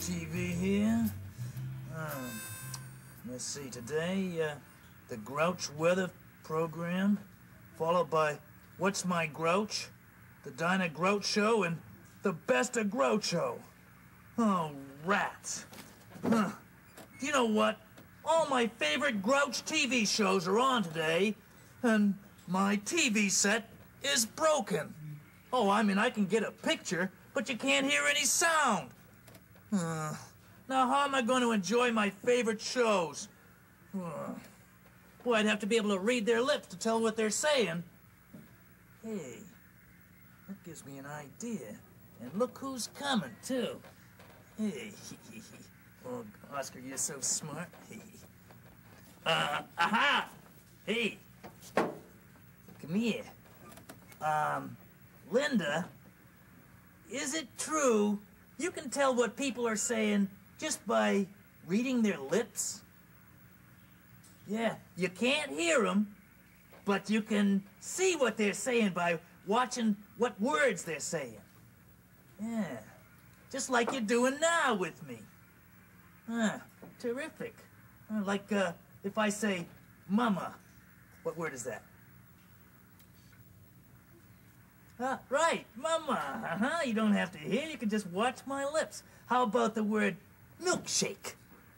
TV here. Let's see, today, the Grouch Weather program, followed by What's My Grouch, the Dinah Grouch Show, and the Best of Groucho. Oh, rats. Huh. You know what? All my favorite Grouch TV shows are on today, and my TV set is broken. Oh, I mean, I can get a picture, but you can't hear any sound. Now, how am I going to enjoy my favorite shows? Boy, I'd have to be able to read their lips to tell what they're saying. Hey, that gives me an idea. And look who's coming, too. Hey, oh, Oscar, you're so smart. Aha! Hey, come here. Linda, is it true you can tell what people are saying just by reading their lips? Yeah, you can't hear them, but you can see what they're saying by watching what words they're saying. Yeah, just like you're doing now with me. Terrific. Like, if I say, mama, what word is that? Right, mama. You don't have to hear, you can just watch my lips. How about the word milkshake?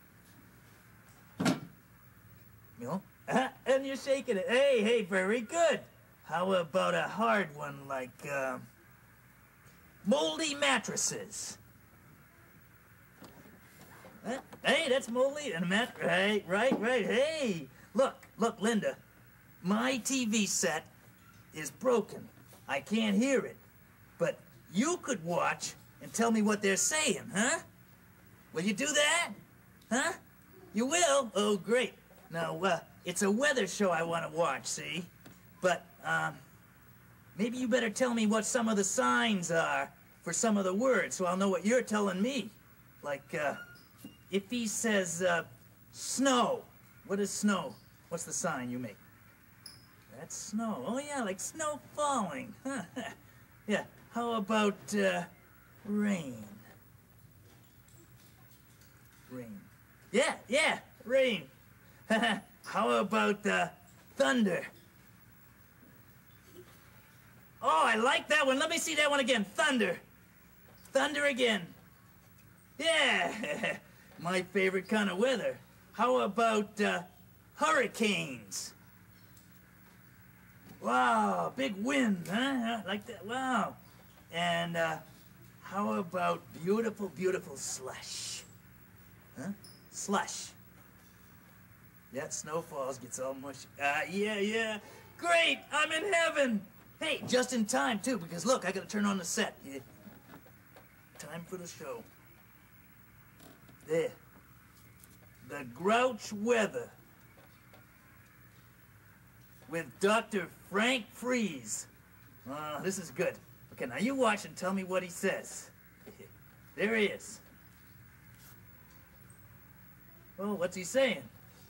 Milk? And you're shaking it. Hey, very good. How about a hard one like, moldy mattresses? Hey, that's moldy and a mattress. Right. Hey, look, Linda. My TV set is broken. I can't hear it. But you could watch and tell me what they're saying, huh? Will you do that? Huh? You will? Oh, great. Now, it's a weather show I want to watch, see? But, maybe you better tell me what some of the signs are for some of the words so I'll know what you're telling me. Like, if he says, snow, what is snow? What's the sign you make? That's snow. Oh, yeah, like snow falling. Yeah, how about, rain? Rain. Yeah, rain. How about, thunder? Oh, I like that one. Let me see that one again. Thunder. Thunder again. Yeah, my favorite kind of weather. How about, hurricanes? Wow, big wind, huh? Like that, wow. And, how about beautiful, beautiful slush? Huh? Slush. Yeah, snow falls, gets all mushy. Yeah. Great, I'm in heaven. Hey, just in time, too, because look, I gotta turn on the set. Yeah. Time for the show. There. The Grouch Weather. With Dr. Frank Freeze. This is good. Okay, now you watch and tell me what he says. There he is. Oh, what's he saying?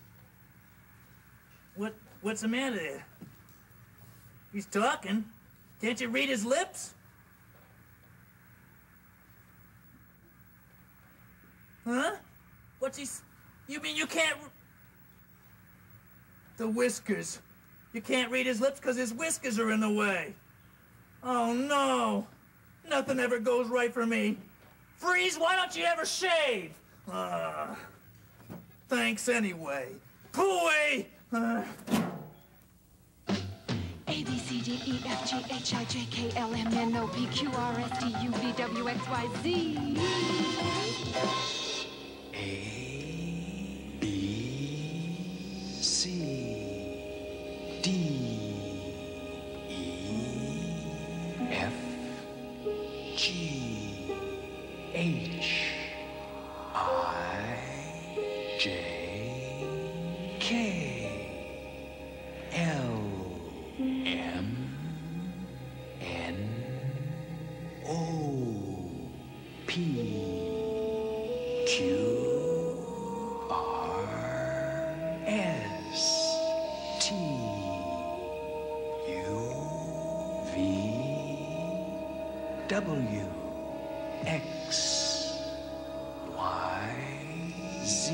What's the matter there? He's talking. Can't you read his lips? Huh? You mean you can't... The whiskers. You can't read his lips because his whiskers are in the way. Oh, no. Nothing ever goes right for me. Freeze, why don't you ever shave? Thanks anyway. Pooey! A, B, C, D, E, F, G, H, I, J, K, L, M, N, O, P, Q, R, S, T, U, V, W, X, Y, Z. A, B, C, D, E, F, G, H, I, J, K, L, M, N, O, P, Q, R, S, T, U, V, W, X, Y, Z.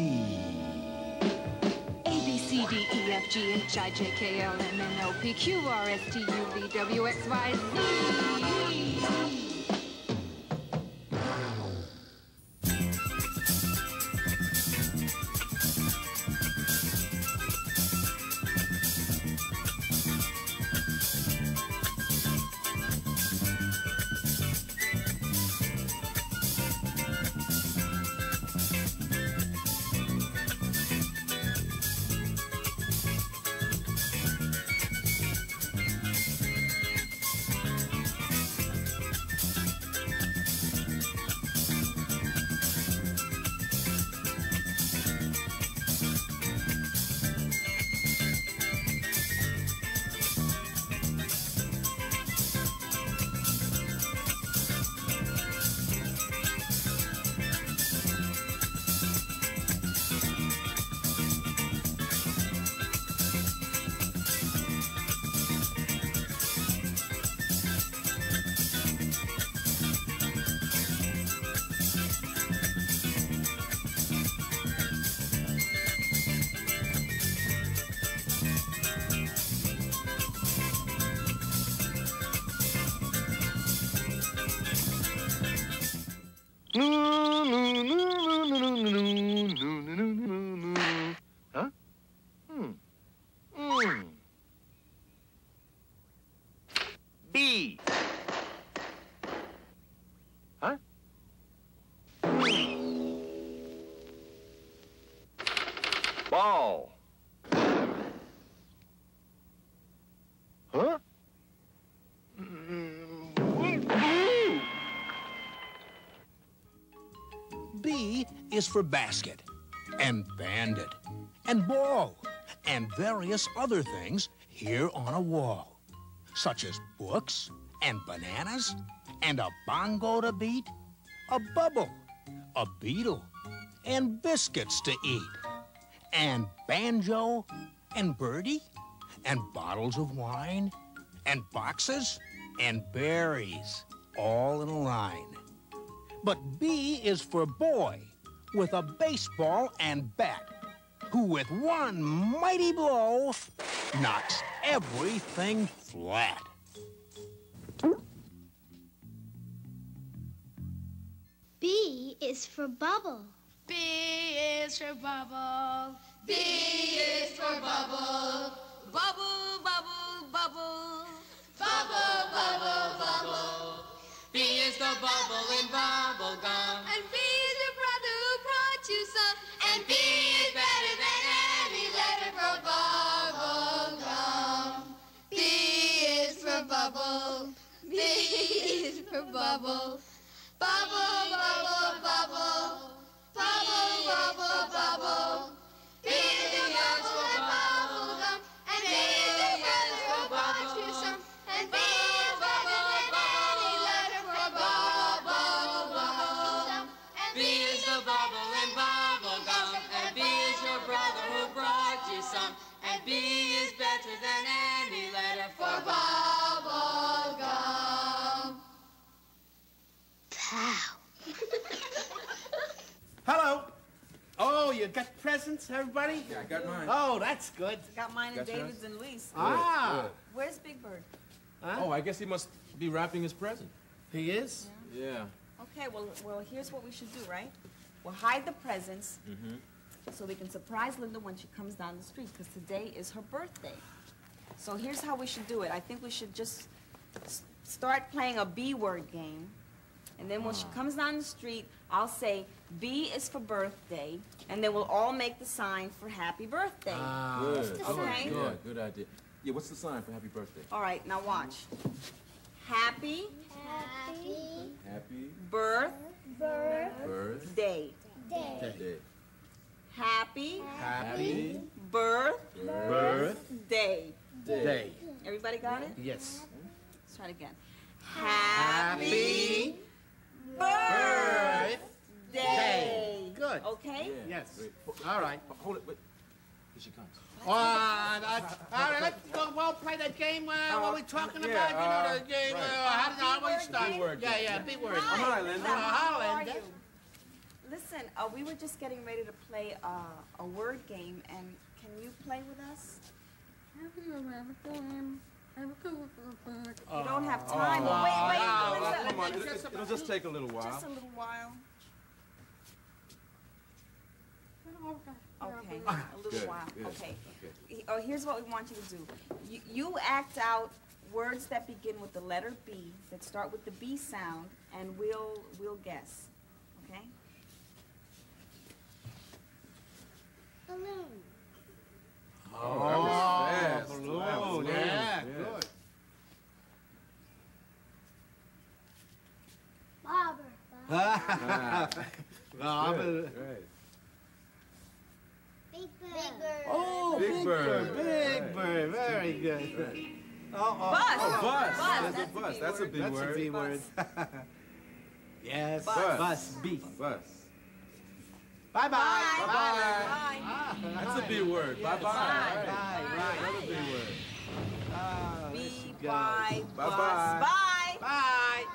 A, B, C, D, E, F, G, H, I, J, K, L, M, N, O, P, Q, R, S, T, U, V, W, X, Y, Z. Huh? B. Huh? Ball. Huh? B is for basket, and bandit, and ball, and various other things here on a wall, such as books, and bananas, and a bongo to beat, a bubble, a beetle, and biscuits to eat, and banjo, and birdie, and bottles of wine, and boxes, and berries, all in a line. But B is for boy, with a baseball and bat, who with one mighty blow knocks everything flat. B is for bubble. B is for bubble. B is for bubble. Bubble, bubble, bubble. Bubble, bubble, bubble. B is the bubble in bubble gum. And B is your brother who brought you some. And B is better than any letter for bubble gum. B is for bubble. B is for bubble. Bubble, bubble, bubble. Bubble, bubble, bubble. B is your bubble and bubble gum. And B is your brother who brought you some. And B is better than any letter for bubble gum. And B is the bubble and bubble gum. And B is your brother who brought you some. And B is better than any letter for bubble gum. Pow. Hello. Oh, you got presents, everybody? Yeah, I got mine. Oh, that's good. Got mine and Got yours? David's and Luis. Ah. Where's Big Bird? Huh? Oh, I guess he must be wrapping his present. He is? Yeah. Okay, well, here's what we should do, right? We'll hide the presents so we can surprise Linda when she comes down the street, because today is her birthday. So here's how we should do it. I think we should just start playing a B word game. And then when she comes down the street, I'll say, B is for birthday, and then we'll all make the sign for happy birthday. Good. Okay? Yeah, good idea. Yeah, what's the sign for happy birthday? All right, now watch. Happy Happy birthday. birthday. Happy Happy birthday. Day. Everybody got it? Yes. Let's try it again. Happy birthday. Good. Okay? Yeah. Yes. Great. All right. Hold it. Wait. Here she comes. All right, let's go. We'll play that game. What are we talking about? You know, the game. right. How do we start? B-word Yeah, game. yeah, B word. Hi, Linda. Hi, How are Linda. you? Listen, we were just getting ready to play a word game, and can you play with us? You don't have time. Wait, come on. It'll just take a little while. Just a little while. Okay, a little while. Okay. Oh, here's what we want you to do. You act out words that begin with the letter B, that start with the B sound, and we'll guess. Okay? Balloon. Oh, balloon. Yeah, good. Bobber. Bobber. Big bird. Oh, Big Bird. Big Bird. Very good. Right. Bus. Bus. That's a big word. That's a big word. Yes. Bus. Beef. Bus. Bye-bye. Bye. That's a big word. Bye-bye. Right. Another big word. B-Y. Bye-bye. Bye. Bye.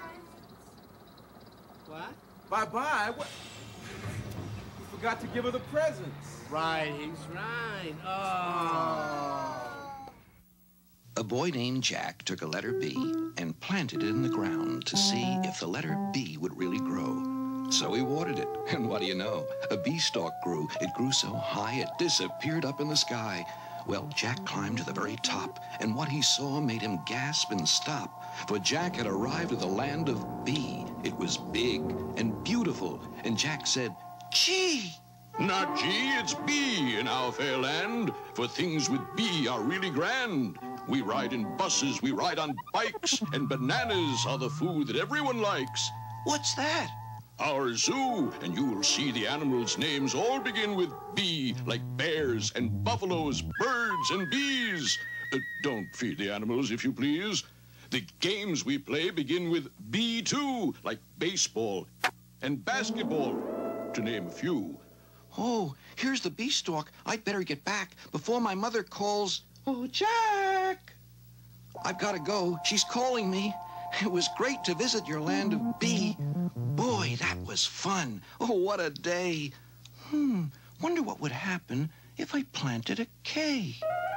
What? Bye-bye. What? You forgot to give her the presents. Right, he's right. Oh. A boy named Jack took a letter B and planted it in the ground to see if the letter B would really grow. So he watered it, and what do you know? A beanstalk grew. It grew so high it disappeared up in the sky. Well, Jack climbed to the very top, and what he saw made him gasp and stop, for Jack had arrived at the land of B. It was big and beautiful, and Jack said, "Gee!" Not G, it's B in our fair land, for things with B are really grand. We ride in buses, we ride on bikes, and bananas are the food that everyone likes. What's that? Our zoo, and you will see the animals' names all begin with B, like bears and buffaloes, birds and bees. Don't feed the animals, if you please. The games we play begin with B too, like baseball and basketball, to name a few. Oh, here's the beanstalk. I'd better get back before my mother calls. Oh, Jack! I've got to go. She's calling me. It was great to visit your land of B. Boy, that was fun. Oh, what a day. Wonder what would happen if I planted a K.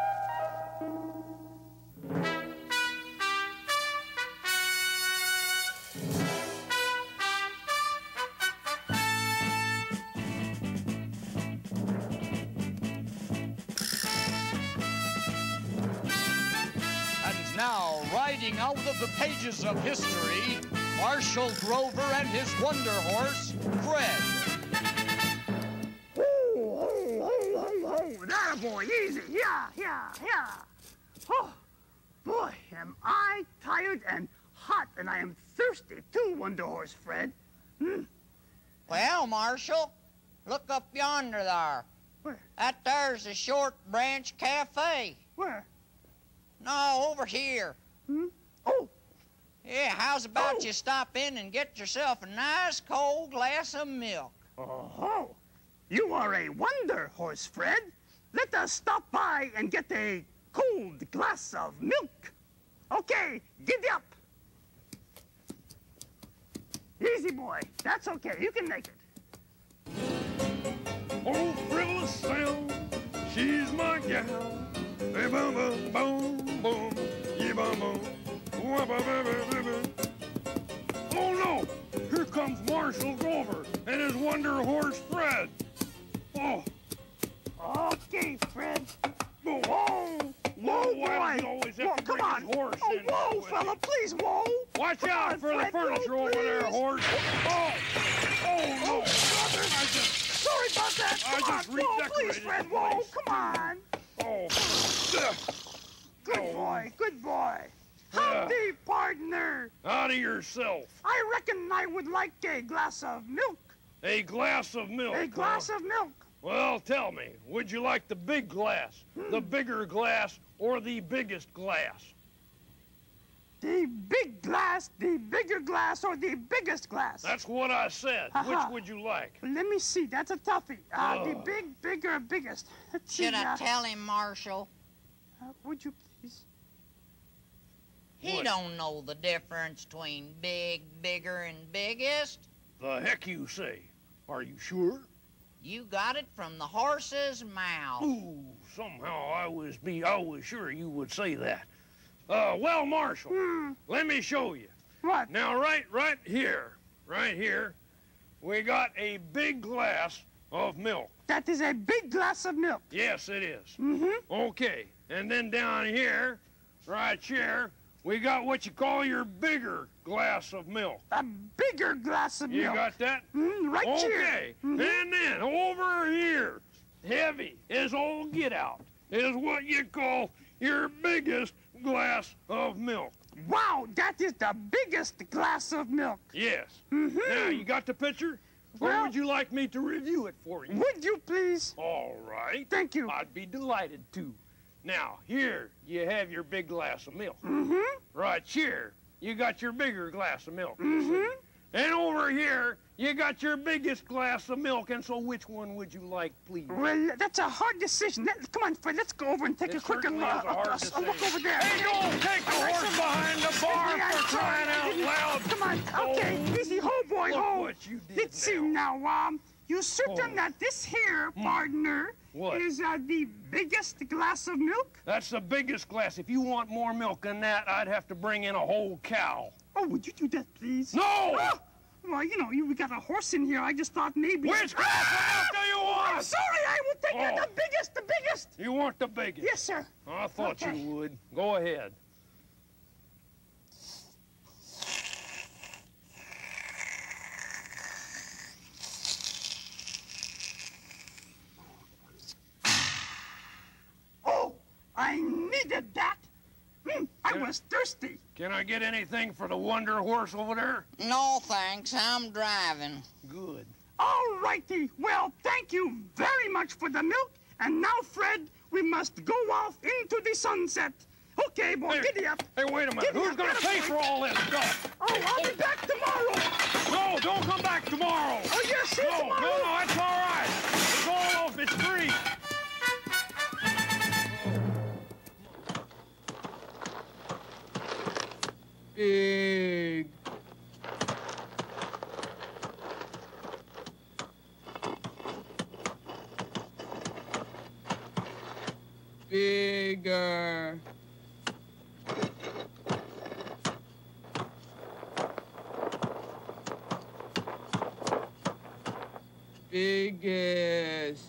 Now, riding out of the pages of history, Marshal Grover and his wonder horse, Fred. Oh, that boy, easy. Yeah. Oh, boy, am I tired and hot, and I am thirsty too, wonder horse Fred. Well, Marshal, look up yonder there. Where? That there's the Short Branch Cafe. Where? No, over here. Oh. Yeah, how's about you stop in and get yourself a nice cold glass of milk? Oh, you are a wonder horse, Fred. Let us stop by and get a cold glass of milk. Okay, giddy up. Easy, boy. That's okay. You can make it. Oh, frivolous sound, she's my gal. Hey, boom, boom, boom, boom, yeah, boom, boom. Oh no! Here comes Marshal Grover and his wonder horse Fred. Oh. Okay, Fred. Whoa, whoa, why boy. does he always have Whoa, to bring his horse in? Whoa, fella, please, whoa. Watch Come out on, for Fred, the furniture whoa, over there, please. horse. Oh no! Brother. Sorry about that. I Come just on, whoa, redecorated please, Fred, the whoa, place. come on. Oh. Good boy. Howdy, partner. Howdy yourself. I reckon I would like a glass of milk. A glass of milk. A glass of milk. Well, tell me, would you like the big glass, the bigger glass, or the biggest glass? The big glass, the bigger glass, or the biggest glass? That's what I said. Which would you like? Let me see. That's a toughie. The big, bigger, biggest. Let's see, Should I tell him, Marshal? Would you please? He don't know the difference between big, bigger, and biggest. The heck you say? Are you sure? You got it from the horse's mouth. Ooh, somehow I was sure you would say that. Well, Marshal, let me show you. What? Now, right here, we got a big glass of milk. That is a big glass of milk. Yes, it is. Mm-hmm. Okay, and then down here, right here, we got what you call your bigger glass of milk. A bigger glass of milk. You got that? Right here. Okay, and then over here, heavy as all get out, is what you call your biggest glass of milk. Wow, that is the biggest glass of milk. Yes. Now, you got the picture? Or would you like me to review it for you? Would you please? All right. Thank you. I'd be delighted to. Now, here you have your big glass of milk. Right here, you got your bigger glass of milk. And over here, you got your biggest glass of milk. And so which one would you like, please? Well, that's a hard decision. Come on, Fred, let's go over and take a quick look over there. Hey, don't take the horse behind the bar for crying out loud. Come on, okay, easy, ho, boy, Look ho. what you did Let's see now, you certain that this here, partner, is the biggest glass of milk? That's the biggest glass. If you want more milk than that, I'd have to bring in a whole cow. Oh, would you do that, please? No! Oh, well, you know, we got a horse in here. I just thought maybe... Which glass of milk do you want? I'm sorry, I will take the biggest. You want the biggest? Yes, sir. I thought you would. Go ahead. Oh, I needed that. I was thirsty. Can I get anything for the Wonder Horse over there? No, thanks. I'm driving. Good. All righty. Well, thank you very much for the milk. And now, Fred, we must go off into the sunset. Okay, boy, giddy up. Hey, wait a minute. Who's going to pay for all this stuff? Oh, I'll be back tomorrow. No, don't come back tomorrow. Oh, yes, see you tomorrow. No, that's all right. It's all off. It's free. Big. Bigger. Biggest.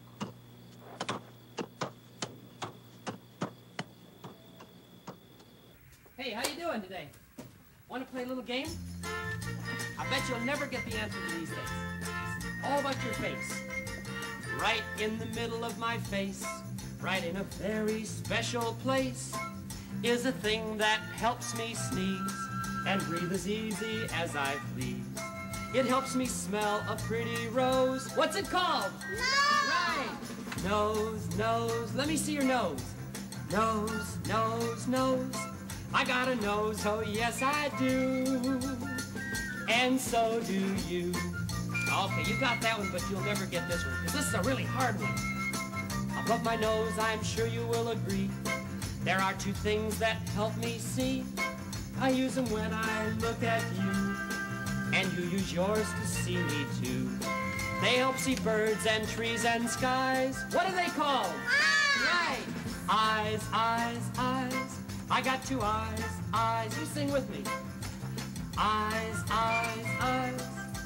Hey, how you doing today? Want to play a little game? I bet you'll never get the answer to these things. All about your face. Right in the middle of my face, right in a very special place, is a thing that helps me sneeze and breathe as easy as I please. It helps me smell a pretty rose. What's it called? Nose! Right. Nose, nose. Let me see your nose. Nose, nose, nose. I got a nose, oh yes I do. And so do you. Okay, you got that one, but you'll never get this one, because this is a really hard one. Above my nose, I'm sure you will agree, there are two things that help me see. I use them when I look at you, and you use yours to see me too. They help see birds and trees and skies. What are they called? Right. Eyes, eyes, eyes. I got two eyes, eyes. You sing with me. Eyes, eyes, eyes.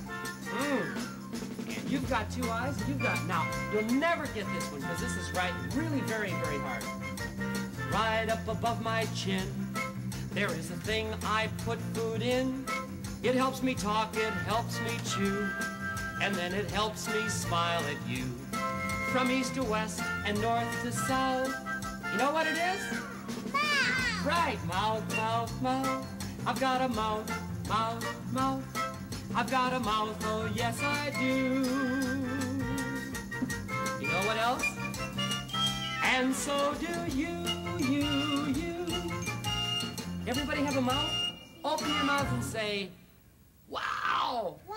And you've got two eyes, and you've got... Now, you'll never get this one, because this is right really very, very hard. Right up above my chin, there is a thing I put food in. It helps me talk, it helps me chew, and then it helps me smile at you. From east to west and north to south. You know what it is? Mouth! Right, mouth, mouth, mouth. I've got a mouth, mouth, mouth. I've got a mouth, oh yes I do. You know what else? And so do you. Everybody have a mouth? Open your mouth and say, wow! Wow!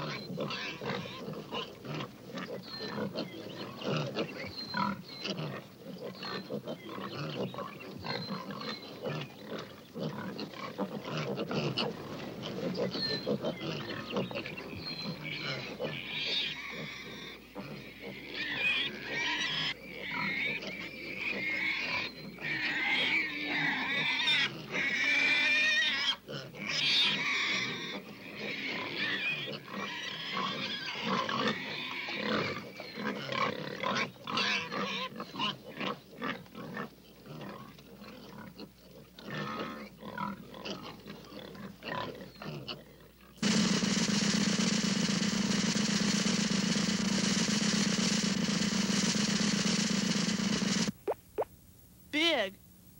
Big.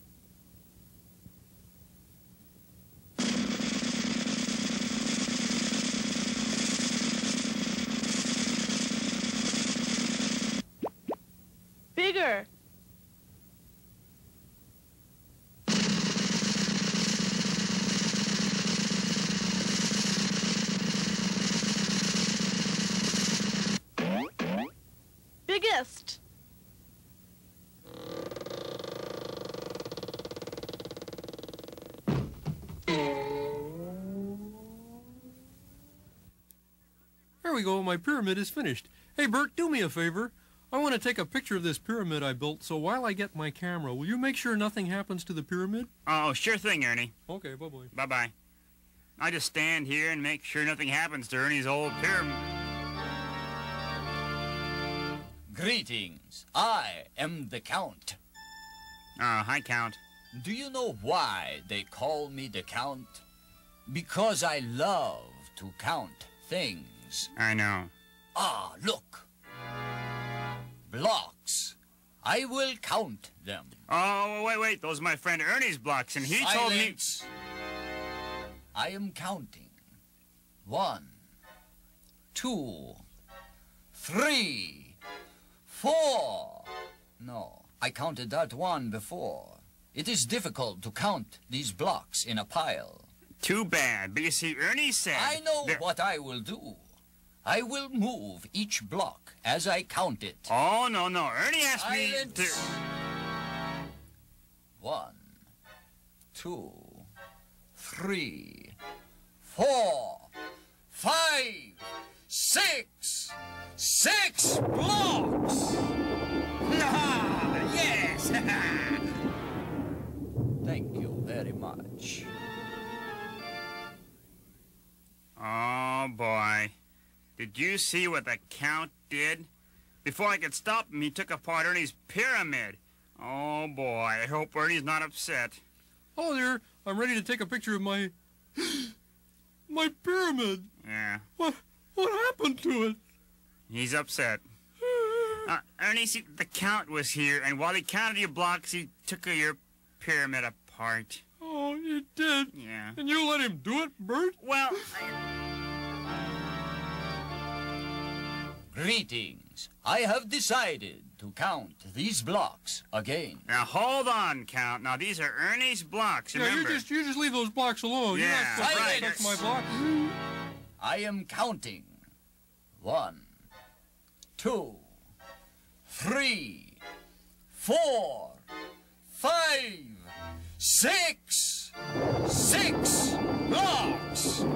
Bigger. Biggest. There we go, my pyramid is finished. Hey, Bert, do me a favor. I want to take a picture of this pyramid I built, so while I get my camera, will you make sure nothing happens to the pyramid? Oh, sure thing, Ernie. Okay, bye-bye. Bye-bye. I just stand here and make sure nothing happens to Ernie's old pyramid. Greetings. I am the Count. Hi, Count. Do you know why they call me the Count? Because I love to count things. I know. Ah, look. Blocks. I will count them. Oh, wait. Those are my friend Ernie's blocks, and he told me... I am counting. 1, 2, 3, 4. No, I counted that one before. It is difficult to count these blocks in a pile. Too bad, but you see, Ernie said... I know what I will do. I will move each block as I count it. Oh, no. Ernie asked me to... 1, 2, 3, 4, 5, 6. 6 blocks! Yes! Thank you very much. Oh, boy. Did you see what the Count did? Before I could stop him, he took apart Ernie's pyramid. Oh, boy. I hope Ernie's not upset. Oh, there. I'm ready to take a picture of my... my pyramid. Yeah. What happened to it? He's upset. Ernie, see, the Count was here, and while he counted your blocks, he took your pyramid apart. Oh, he did? Yeah. And you let him do it, Bert? Well, Greetings. I have decided to count these blocks again. Now, hold on, Count. Now, these are Ernie's blocks, remember? Yeah, you just leave those blocks alone. Yeah, You're not supposed to touch my blocks. I am counting. 1, 2, 3, 4, 5, 6. 6 blocks!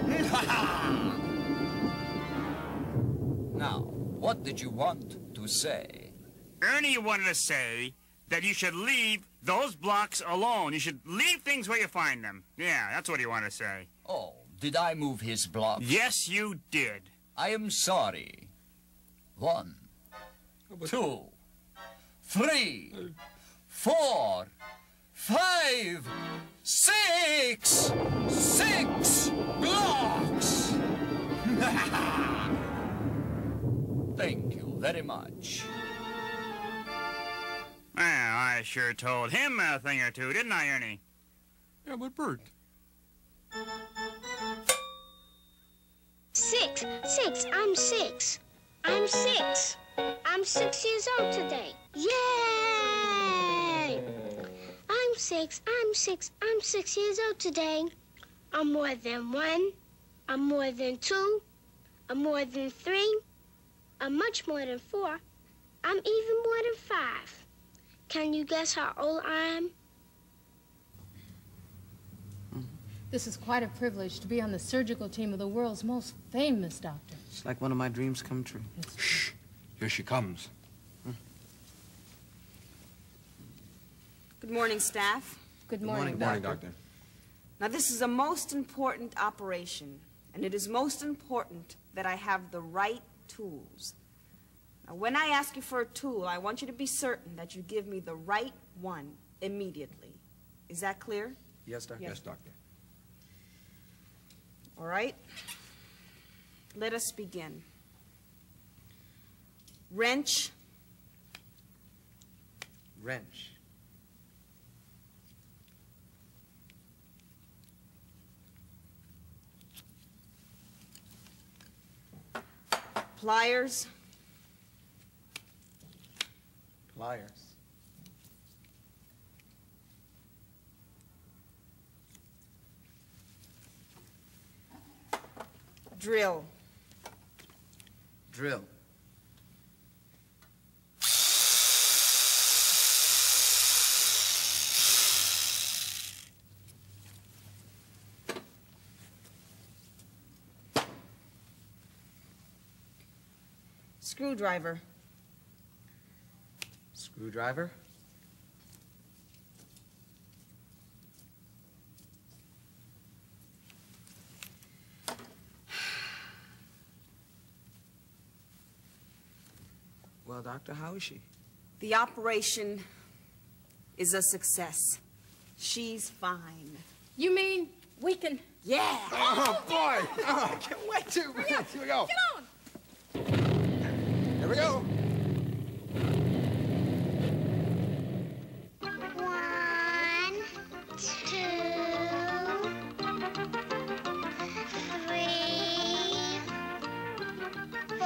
Now, what did you want to say? Ernie wanted to say that you should leave those blocks alone. You should leave things where you find them. Yeah, that's what he wanted to say. Oh, did I move his blocks? Yes, you did. I am sorry. 1, 2, 3, 4, 5, 6! 6 blocks! Thank you very much. Well, I sure told him a thing or two, didn't I, Ernie? Yeah, but Bert. 6. I'm 6. I'm 6. I'm 6 years old today. Yay! I'm 6 years old today. I'm more than 1. I'm more than 2. I'm more than 3. I'm much more than 4. I'm even more than 5. Can you guess how old I am? This is quite a privilege to be on the surgical team of the world's most famous doctor. It's like one of my dreams come true. Shh. Here she comes. Good morning, staff. Good morning, Good morning, Doctor. Now, this is a most important operation, and it is most important that I have the right tools. Now, when I ask you for a tool, I want you to be certain that you give me the right one immediately. Is that clear? Yes, Doctor. Yes, Doctor. All right. Let us begin. Wrench. Wrench. Pliers. Pliers. Drill. Drill. Screwdriver. Screwdriver. Well, Doctor, how is she? The operation is a success. She's fine. You mean we can... Yeah! Oh, boy! Oh, I can't wait to. Here we go. Get on! Here we go. 1, 2, 3, 4,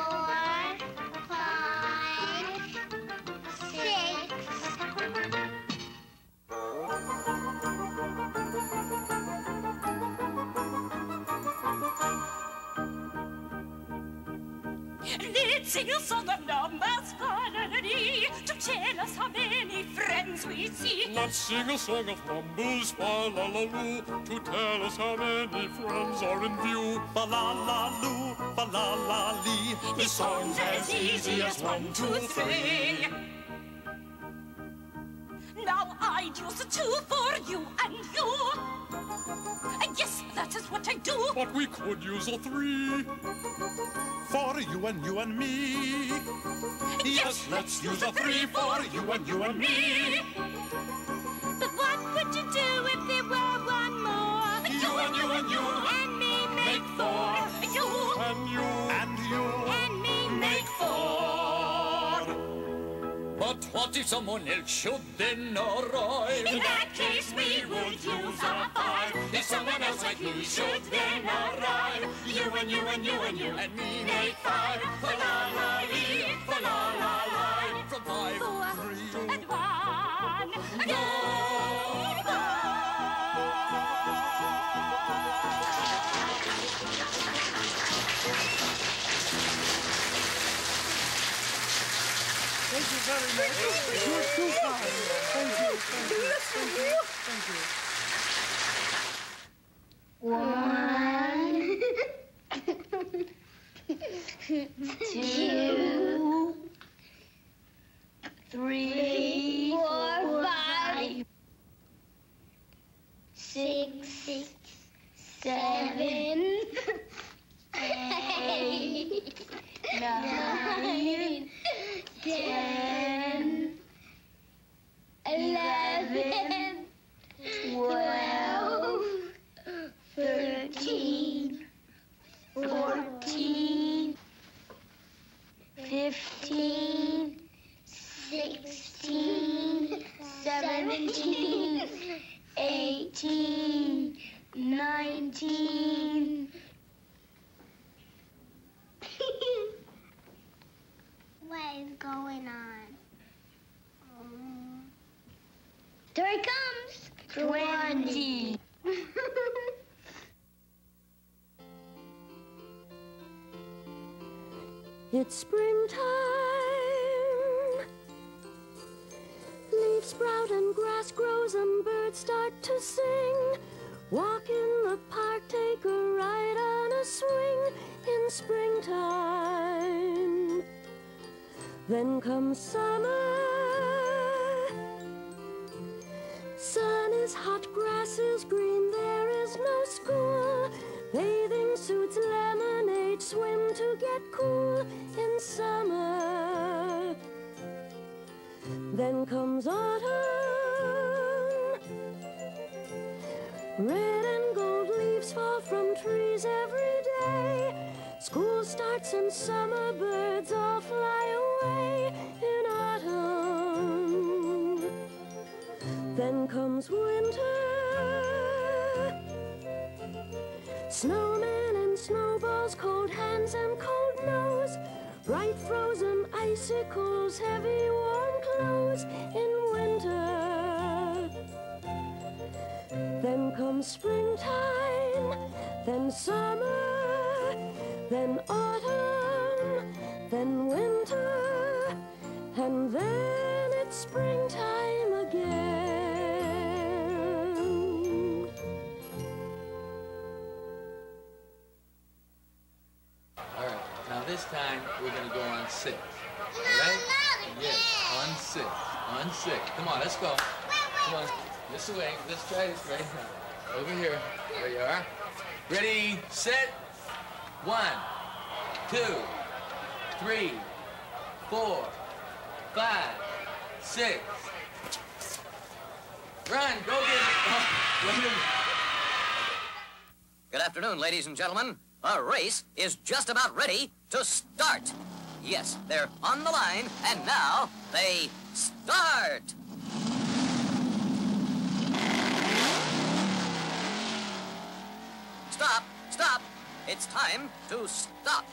5, 6. Let's sing a song of numbers finally to tell us how many friends we see. Let's sing a song of numbers, fa-la-la-loo, to tell us how many friends are in view. Fa-la-la-loo, fa-la-la-lee. This song's as easy as 1, 2, 3. Now I'd use a 2 for you and you. Yes, that is what I do. But we could use a 3 for you and me. Yes, let's use a 3 for you and me. But what would you do if there were one more? You and you and you and me make 4. You and you and you and me make 4. But what if someone else should then arrive? In that case, we would use a 5. If someone else like me should then arrive, you and you and you and you and me make 5. Fa-la-la-lee, fa-la-la-lie. From 5, 4, and 1, go! Thank you very much. You're too kind. Thank you. Thank you. 1, 2, 3, 4, 5, 6, 7, 8, 9, 10, 11, 12, 13, 14, 15, 16, 17, 18, 19. What is going on? There it comes. 20. It's springtime. Leaves sprout and grass grows and birds start to sing. Walk in the park, take a ride on a swing in springtime. Then comes summer. Sun is hot, grass is green, there is no school. Bathing suits, lemonade, swim to get cool in summer. Then comes autumn. Red and gold leaves fall from trees every day. School starts and summer birds all fly away in autumn. Then comes winter. Snowmen and snowballs, cold hands and cold nose. Bright frozen icicles, heavy warm clothes in winter. Then comes springtime, then summer, then autumn, then winter, and then it's springtime again. All right, now this time we're going to go on 6. All right? Yes, on 6. On 6. Come on, let's go. Come on. This way. Let's try this right now. Over here. There you are. Ready, set. 1, 2, 3, 4, 5, 6. Run, go get it. Oh, wait a minute. Good afternoon, ladies and gentlemen. Our race is just about ready to start. Yes, they're on the line, and now they start. Stop, stop. It's time to stop.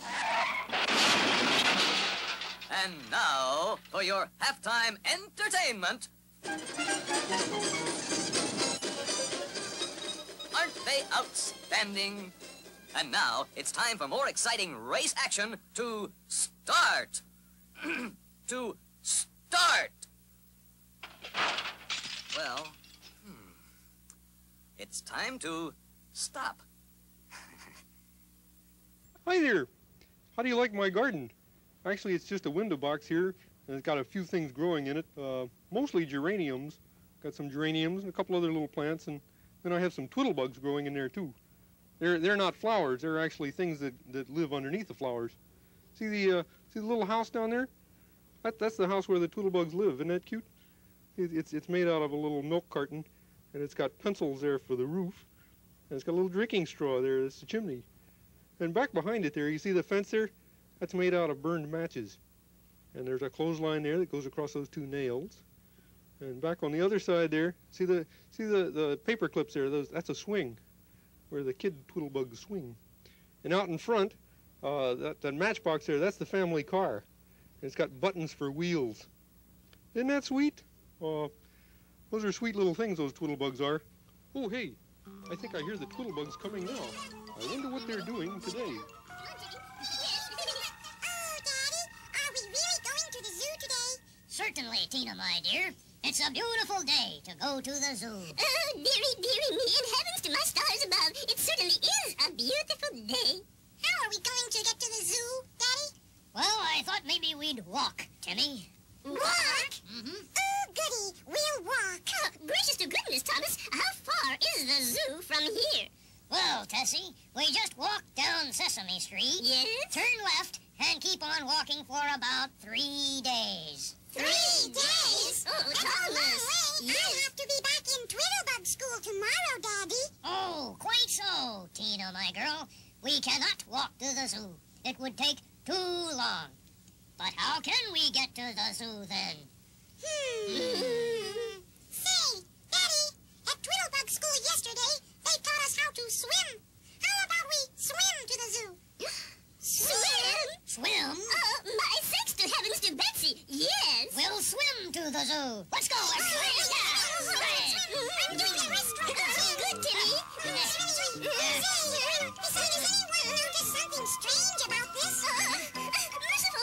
And now for your halftime entertainment. Aren't they outstanding? And now it's time for more exciting race action to start. To start. Well, it's time to stop. Hi there. How do you like my garden? Actually, it's just a window box here, and it's got a few things growing in it, mostly geraniums. Got some geraniums and a couple other little plants, and then I have some twiddlebugs growing in there too. They're not flowers. They're actually things that live underneath the flowers. See the little house down there? That's the house where the twiddlebugs live. Isn't that cute? It's made out of a little milk carton, and it's got pencils there for the roof, and it's got a little drinking straw there. That's the chimney. And back behind it there, you see the fence there? That's made out of burned matches. And there's a clothesline there that goes across those 2 nails. And back on the other side there, see the paper clips there? That's a swing, where the kid twiddlebugs swing. And out in front, that matchbox there, that's the family car. And it's got buttons for wheels. Isn't that sweet? Those are sweet little things, those twiddlebugs are. Oh, hey, I think I hear the twiddlebugs coming now. I wonder what they're doing today. Oh, Daddy, are we really going to the zoo today? Certainly, Tina, my dear. It's a beautiful day to go to the zoo. Oh, dearie, dearie me, and heavens to my stars above, it certainly is a beautiful day. How are we going to get to the zoo, Daddy? Well, I thought maybe we'd walk, Timmy. Walk? Mm-hmm. Oh, goody, we'll walk. Oh, gracious to goodness, Thomas, how far is the zoo from here? Well, Tessie, we just walk down Sesame Street. Yes? Turn left and keep on walking for about 3 days. 3 days? Oh, That's Thomas. a long way. Yes. I'll have to be back in Twiddlebug school tomorrow, Daddy. Oh, quite so, Tina, my girl. We cannot walk to the zoo. It would take too long. But how can we get to the zoo then? Say, Daddy, at Twiddlebug school yesterday, they taught us how to swim. How about we swim to the zoo? Swim? Swim? My sakes to heavens to Betsy, yes. We'll swim to the zoo. Let's go, I'm doing the breaststroke. Good, Timmy. Say, has anyone noticed something strange about this? Merciful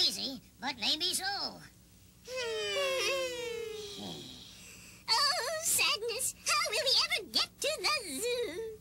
crazy, but maybe so. Oh, sadness. How will we ever get to the zoo?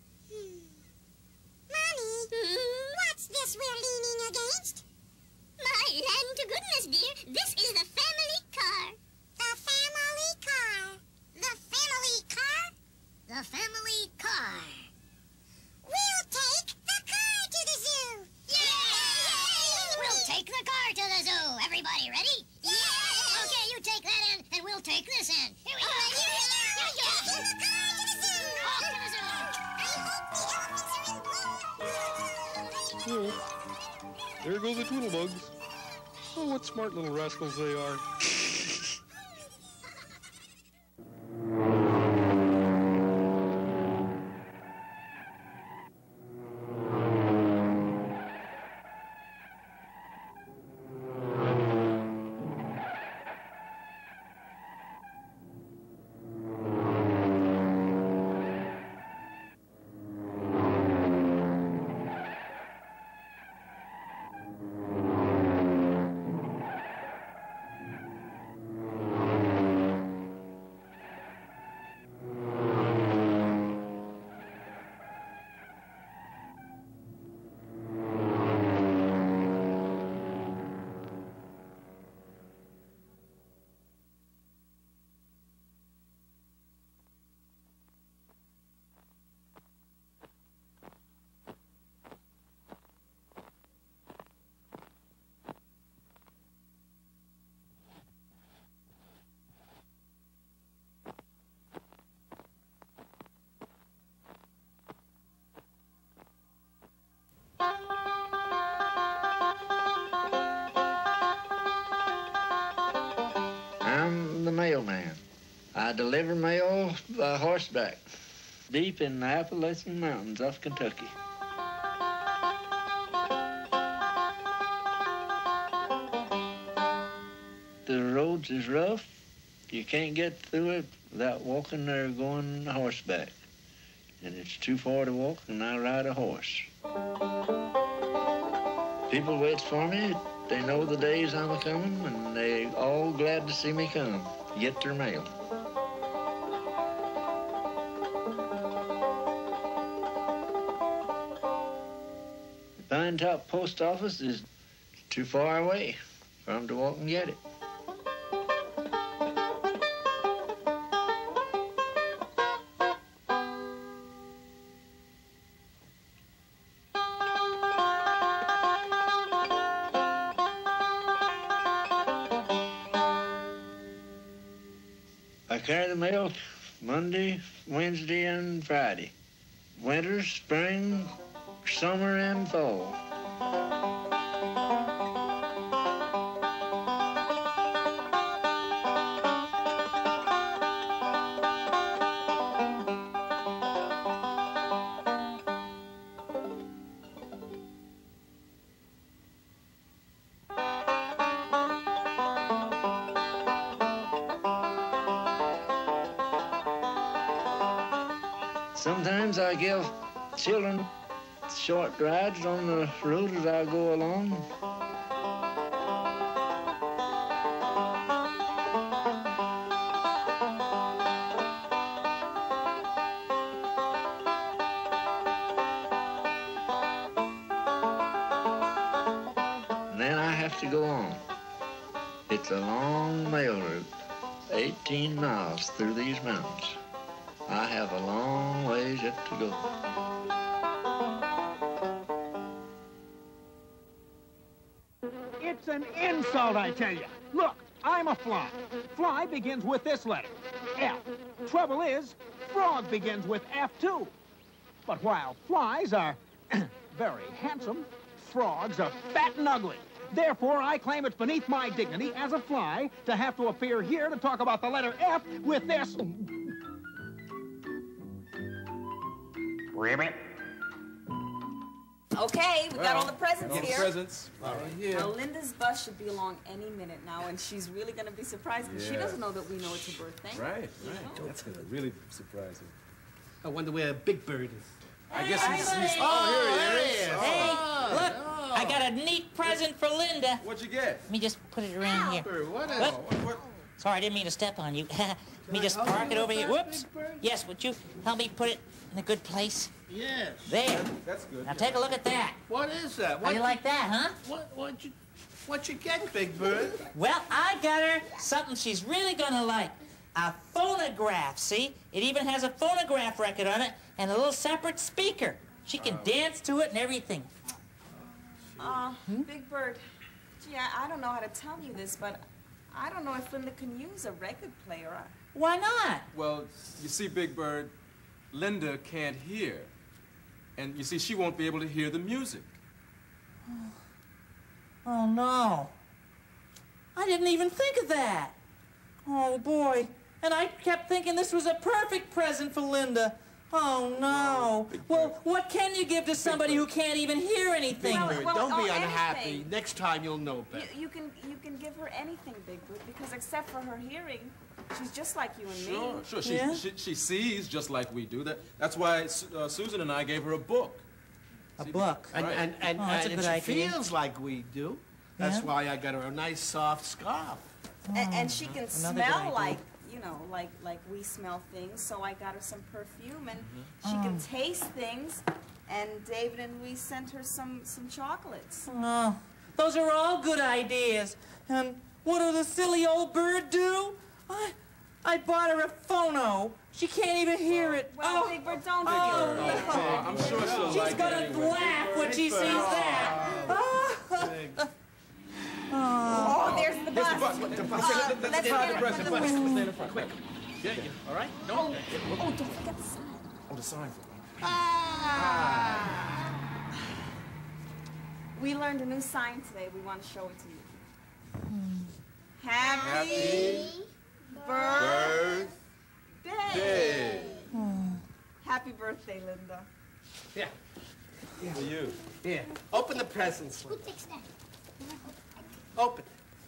Mommy, what's this we're leaning against? My land to goodness, dear. This is the family car. The family car. The family car? The family car. We'll take the car to the zoo. Yay! We'll take the car to the zoo. Everybody ready? Yay! Okay, you take that end, and we'll take this end. Here we go. Here we go. Taking the car to the zoo. Off to the zoo. I hope the elephants are in blue. Oh, there go the Twiddlebugs. Oh, what smart little rascals they are. I'm the mailman. I deliver mail by horseback, deep in the Appalachian Mountains of Kentucky. The roads is rough. You can't get through it without walking or going horseback. And it's too far to walk, and I ride a horse. People waits for me. They know the days I'm a-coming, and they all glad to see me come, get their mail. The Pine Top Post Office is too far away for them to walk and get it. I carry the mail Monday, Wednesday, and Friday. Winter, spring, summer, and fall. Sometimes I give children short rides on the road as I go along. And then I have to go on. It's a long mail route, 18 miles through these mountains. I have a long ways yet to go. It's an insult, I tell you. Look, I'm a fly. Fly begins with this letter, F. Trouble is, frog begins with F too. But while flies are very handsome, frogs are fat and ugly. Therefore, I claim it's beneath my dignity as a fly to have to appear here to talk about the letter F with this... Ribbit. Okay, we got all the presents all the here. presents. All right, here. Now, Linda's bus should be along any minute now, and she's really going to be surprised because she Yeah. doesn't know that we know it's her birthday. Right, You right. know? That's going to really surprise him. I wonder where Big Bird is. I guess he's Oh, here he is. Hey, Oh, look, I got a neat present for Linda. What'd you get? Let me just put it around here. What is Whoop. Sorry, I didn't mean to step on you. Let me just park it over here. Whoops. Yes, would you help me put it in a good place? Yes. There. That's good. Now take a look at that. What is that? How do you like that, huh? What you get, Big Bird? Well, I got her something she's really gonna like. A phonograph, see? It even has a phonograph record on it and a little separate speaker. She can dance to it and everything. Big Bird, gee, I don't know how to tell you this, but I don't know if Linda can use a record player. Why not? Well, you see, Big Bird, Linda can't hear. And you see, she won't be able to hear the music. Oh, no. I didn't even think of that. Oh, boy. And I kept thinking this was a perfect present for Linda. Oh, no. Well, what can you give to somebody who can't even hear anything? Don't be unhappy. anything. Next time you'll know better. You can give her anything, Big Bird, because except for her hearing, she's just like you and me. Sure. She sees just like we do. That's why Susan and I gave her a book. A book? And that's a good she idea. feels like we do. That's why I got her a nice soft scarf. And she can Another good smell idea. like, you know, like we smell things, so I got her some perfume, and she can taste things, and David and we sent her some chocolates. Oh, those are all good ideas. And what did the silly old bird do? I bought her a phono. She can't even hear it. Well, Big Bird, don't do I'm sure she'll She's gonna laugh when she sees that. Oh, there's the bus. Let's get the bus. Stand in front. Quick. Yeah. All right? Oh, don't forget the sign. Oh, the sign for We learned a new sign today. We want to show it to you. Happy birthday. Happy birthday, Linda. Yeah. For you. Here. Open the presents. Who fixed that? Open.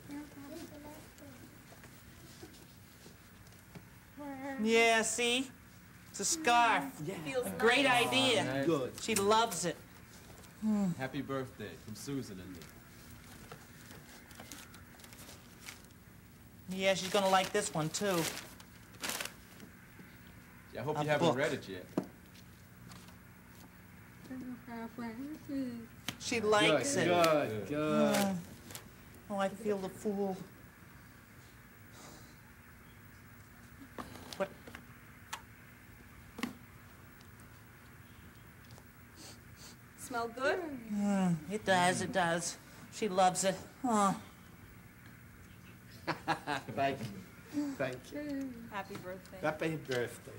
Yeah, see? It's a scarf. Feels A great nice. idea. Nice. Good. She loves it. Happy birthday from Susan and me. Yeah, she's gonna like this one, too. Yeah, I hope A you haven't book. read it yet. She likes it. Good. Oh, I feel the fool. What? Smell good? It does. She loves it. Oh. Thank you. Happy birthday. Happy birthday.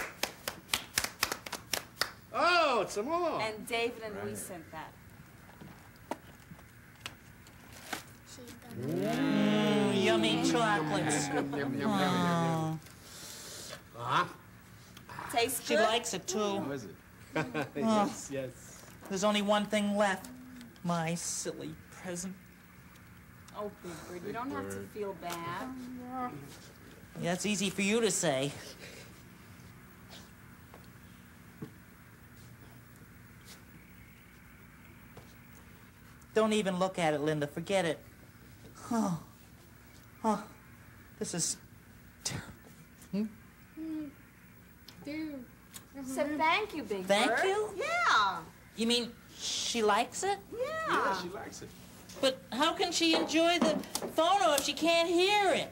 Oh, some more. And David and we sent that. Yummy chocolates. Oh. Tastes She good? likes it, too. How is it? Yes. There's only one thing left. My silly present. Oh, Big Bird, you don't have to feel bad. Yeah, that's easy for you to say. Don't even look at it, Linda. Forget it. Oh. This is terrible. Said thank you, Big Thank Bird. you? Yeah. You mean she likes it? Yeah. She likes it. But how can she enjoy the phono if she can't hear it?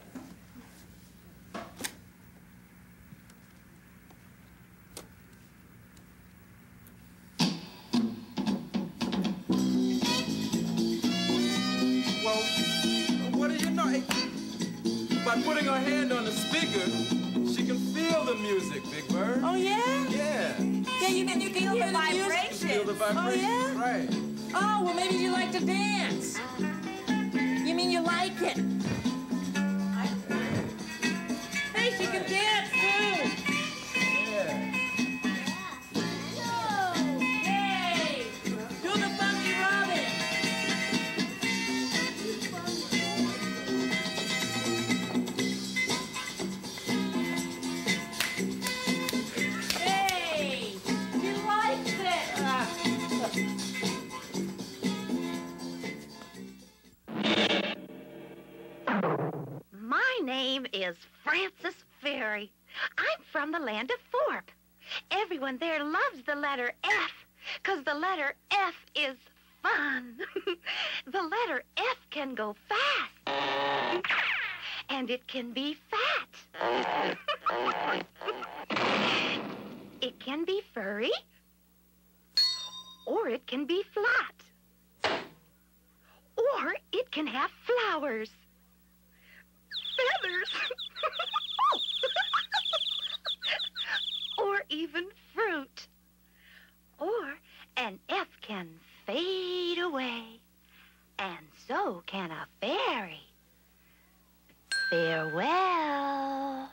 Well, what do you know? By putting her hand on the speaker, she can feel the music, Big Bird. Oh, yeah? Yeah. Yeah, you can hear the vibration. Feel the vibration. Oh, yeah? Right. Oh, well, maybe you like to dance. You mean you like it? Hey, she can dance, too. Hey, do the funky robin. Hey, she likes it. is Frances Ferry. I'm from the land of Thorpe. Everyone there loves the letter F, 'cause the letter F is fun. The letter F can go fast. And it can be fat. It can be furry. Or it can be flat. Or it can have flowers. Feathers. Or even fruit. Or an F can fade away. And so can a fairy. Farewell.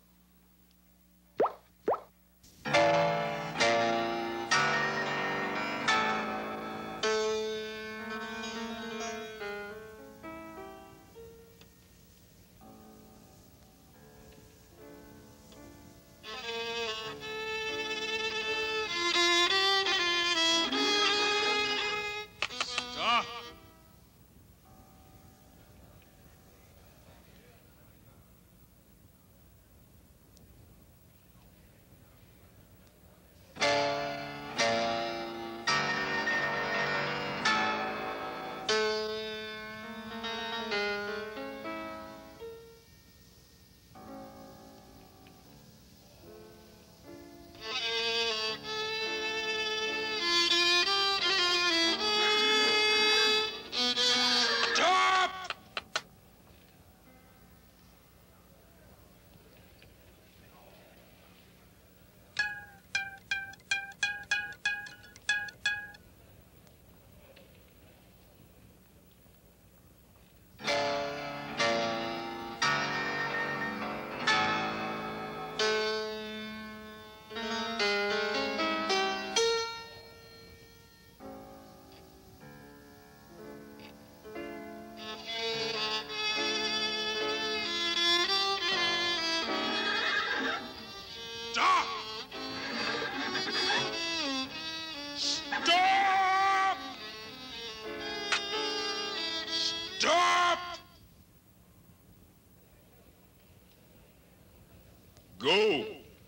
Go!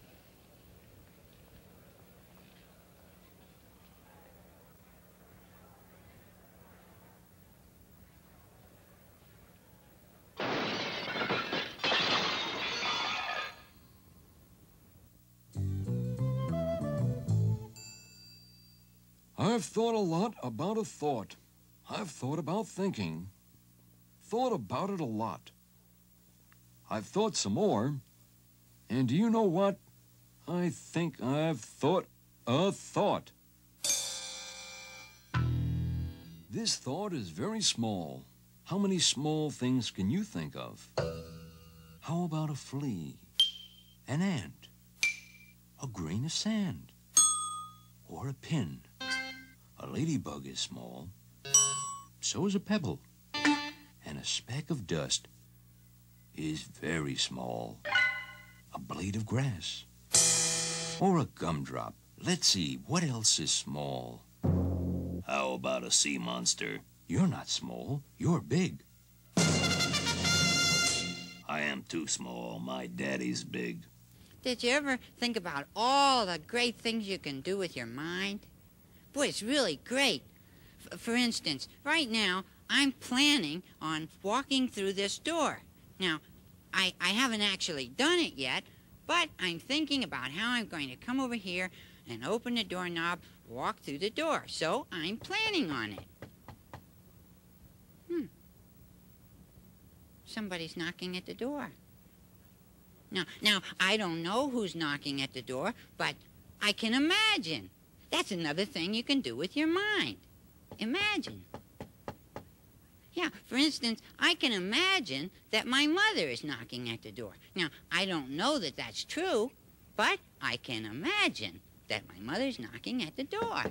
I've thought a lot about a thought. I've thought about thinking. Thought about it a lot. I've thought some more. And do you know what? I think I've thought a thought. This thought is very small. How many small things can you think of? How about a flea, an ant, a grain of sand, or a pin? A ladybug is small. So is a pebble. And a speck of dust is very small. A blade of grass. Or a gumdrop. Let's see, what else is small? How about a sea monster? You're not small, you're big. I am too small, my daddy's big. Did you ever think about all the great things you can do with your mind? Boy, it's really great. For instance, right now, I'm planning on walking through this door. Now, I haven't actually done it yet, but I'm thinking about how I'm going to come over here and open the doorknob, walk through the door. So I'm planning on it. Somebody's knocking at the door. Now, I don't know who's knocking at the door, but I can imagine. That's another thing you can do with your mind. Imagine. Yeah, for instance, I can imagine that my mother is knocking at the door. Now, I don't know that that's true, but I can imagine that my mother's knocking at the door.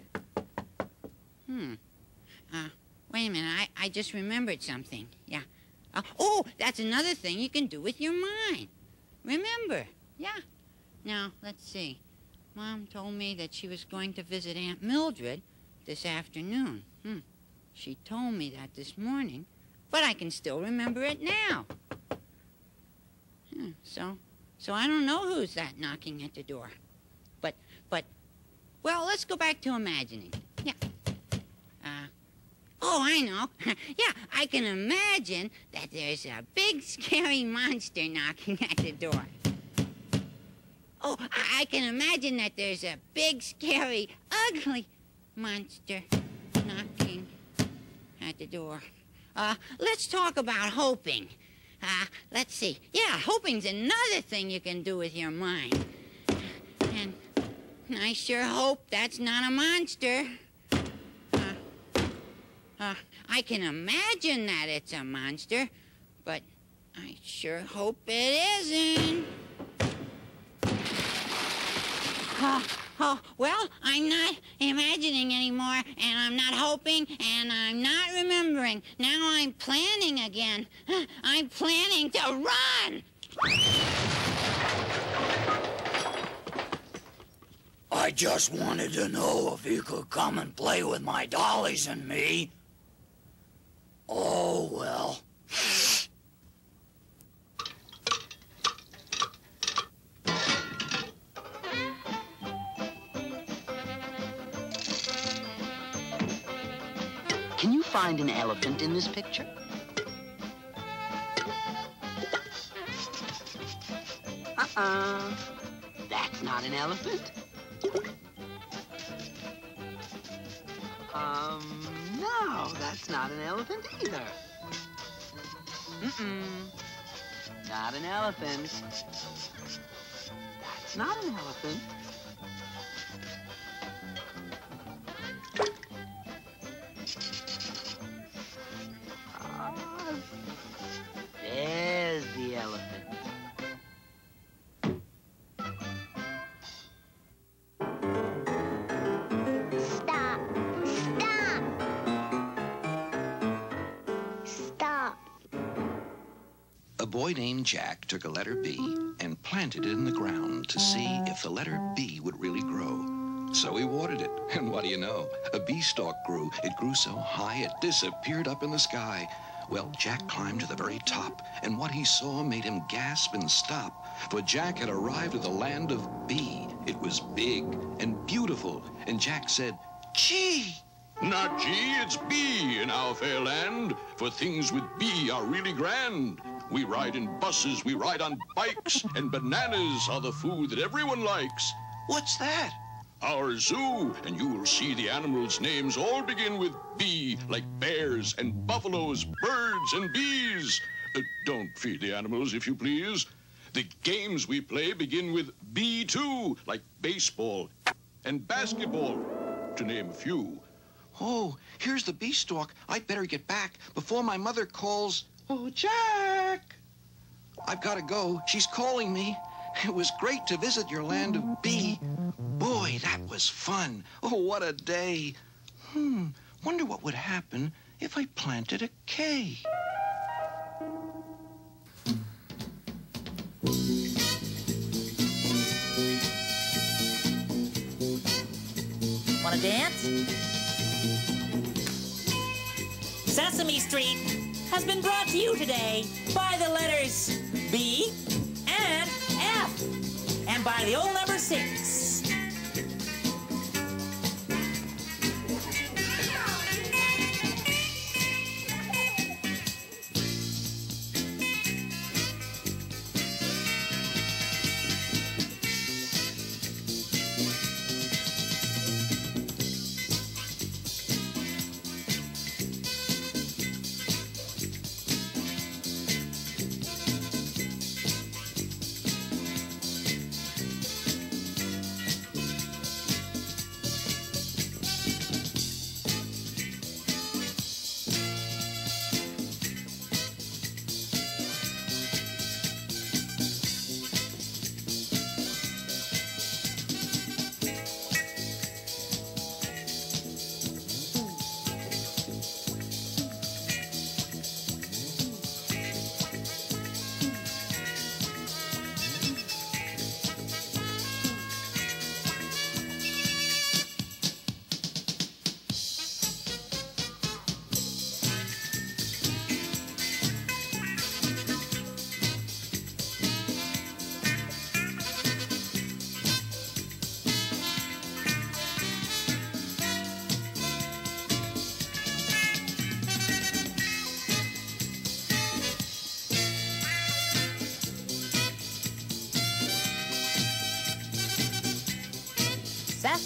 Wait a minute, I just remembered something. Yeah. Oh, that's another thing you can do with your mind. Remember. Yeah. Now, let's see. Mom told me that she was going to visit Aunt Mildred this afternoon. She told me that this morning, but I can still remember it now. So I don't know who's that knocking at the door. But, well, let's go back to imagining. Yeah. Oh, I know. Yeah, I can imagine that there's a big, scary monster knocking at the door. Oh, I can imagine that there's a big, scary, ugly monster knocking at the door. Let's talk about hoping. Let's see. Yeah, hoping's another thing you can do with your mind. And I sure hope that's not a monster. I can imagine that it's a monster, but I sure hope it isn't. Well, I'm not imagining anymore, and I'm not hoping, and I'm not remembering. Now I'm planning again. I'm planning to run! I just wanted to know if you could come and play with my dollies and me. Oh, well. Can you find an elephant in this picture? That's not an elephant. No, that's not an elephant either. Not an elephant. That's not an elephant. There's the elephant. Stop. Stop. Stop. A boy named Jack took a letter B and planted it in the ground to see if the letter B would really grow. So he watered it, and what do you know? A beanstalk grew. It grew so high it disappeared up in the sky. Well, Jack climbed to the very top, and what he saw made him gasp and stop, for Jack had arrived at the land of B. It was big and beautiful, and Jack said, "Gee!" Not G, it's B in our fair land, for things with B are really grand. We ride in buses, we ride on bikes, and bananas are the food that everyone likes. What's that? Our zoo, and you will see the animals' names all begin with B, like bears and buffaloes, birds and bees. Don't feed the animals, if you please. The games we play begin with B, too, like baseball and basketball, to name a few. Oh, here's the beanstalk. I'd better get back before my mother calls. Oh, Jack! I've got to go. She's calling me. It was great to visit your land of B. Boy, that was fun. Oh, what a day. Wonder what would happen if I planted a K. Wanna dance? Sesame Street has been brought to you today by the letters B and F, and by the old number 6.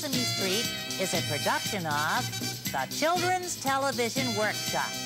Sesame Street is a production of the Children's Television Workshop.